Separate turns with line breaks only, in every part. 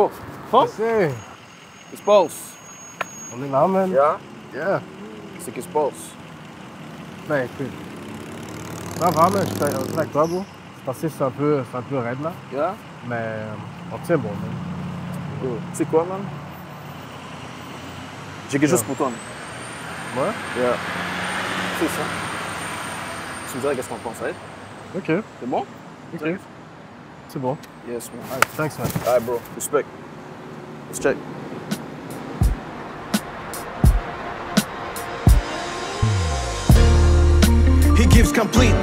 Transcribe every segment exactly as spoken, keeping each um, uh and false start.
bro.
Fort? Sim.
Que se passe?
On est là, man.
Yeah?
Yeah.
C'est que se passe?
Ben, écoute. Ça va, man. Je suis avec toi, bro. C'est passé, c'est un peu, c'est un peu raide, là.
Yeah?
Mais on tient bon, man.
Bro, tu sais quoi, man? J'ai quelque chose pour toi, man.
Ouais?
Yeah. C'est ça. Tu me dirais qu'est-ce qu'on pense, hein?
OK.
C'est bon?
OK. C'est bon.
Yes, man.
All right, thanks, man.
All right, bro. Respect. Let's check.
He gives complete.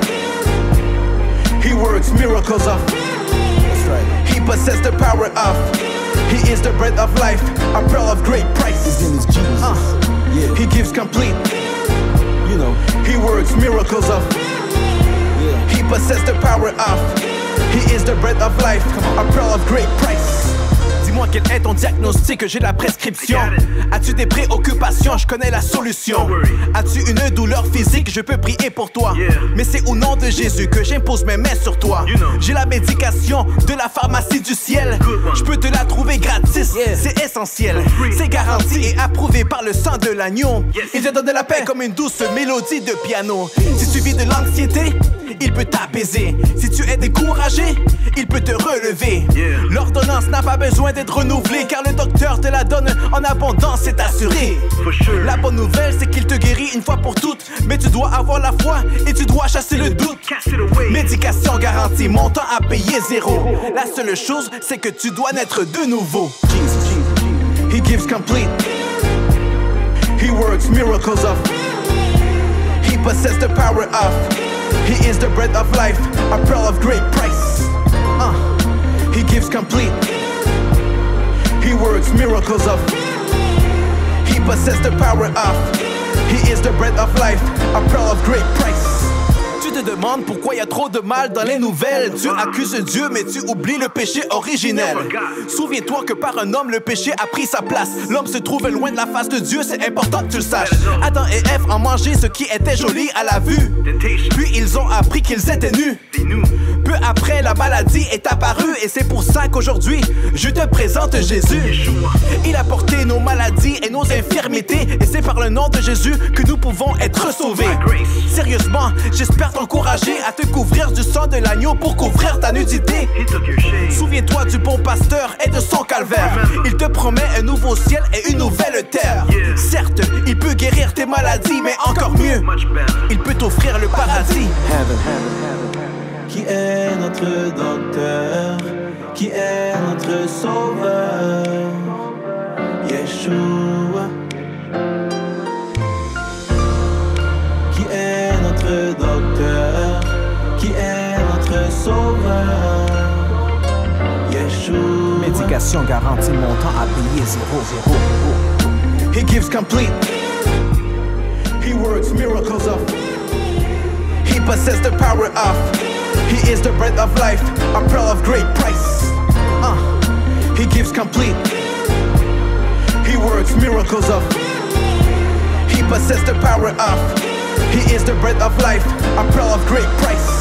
He works miracles of.
That's right.
He possesses the power of. He is the bread of life, a pearl of great price.
His name is Jesus.
Uh,
Yeah,
he gives complete.
you know.
He works miracles of.
Yeah.
He possesses the power of. He is the bread of life, a pearl of great price. Dis-moi quel est ton diagnostic, j'ai la prescription. As-tu des préoccupations, je connais la solution. As-tu une douleur physique, je peux prier pour toi. Mais c'est au nom de Jésus que j'impose mes mains sur toi. J'ai la médication de la pharmacie du ciel. Je peux te la trouver gratis, c'est essentiel. C'est garanti et approuvé par le sang de l'agneau. Il te donne de la paix comme une douce mélodie de piano. Si tu vis de l'anxiété, il peut t'apaiser. Si tu es découragé, il peut te relever. L'ordonnance n'a pas besoin d'être renouvelée, car le docteur te la donne en abondance, c'est assuré. La bonne nouvelle, c'est qu'il te guérit une fois pour toutes. Mais tu dois avoir la foi et tu dois chasser le doute. Médication garantie, montant à payer zéro. La seule chose, c'est que tu dois naître de nouveau. He gives complete. He works miracles of. He possesses the power of. He is the bread of life, a pearl of great price. Uh, he gives complete. He works miracles of. He possesses the power of. He is the bread of life, a pearl of great price. Tu te demandes pourquoi il y a trop de mal dans les nouvelles. Tu accuses Dieu, mais tu oublies le péché originel. Souviens-toi que par un homme, le péché a pris sa place. L'homme se trouve loin de la face de Dieu, c'est important que tu le saches. Adam et Ève ont mangé ce qui était joli à la vue. Puis ils ont appris qu'ils étaient nus. Peu après, la maladie est apparue et c'est pour ça qu'aujourd'hui, je te présente Jésus. Il a porté nos maladies et nos infirmités et c'est par le nom de Jésus que nous pouvons être sauvés. Sérieusement, j'espère t'encourager à te couvrir du sang de l'agneau pour couvrir ta nudité. Souviens-toi du bon pasteur et de son calvaire. Il te promet un nouveau ciel et une nouvelle terre. Certes, il peut guérir tes maladies, mais encore mieux, il peut t'offrir le paradis.
Qui est notre docteur, qui est notre sauveur, Yeshua. Qui est notre docteur, qui est notre sauveur, Yeshua.
Médication garantie, montant à payer zéro, zéro. He gives complete. He works miracles of. He possesses the power of. He is the bread of life, a pearl of great price. Uh, he gives complete. He works miracles of. He possesses the power of. He is the bread of life, a pearl of great price.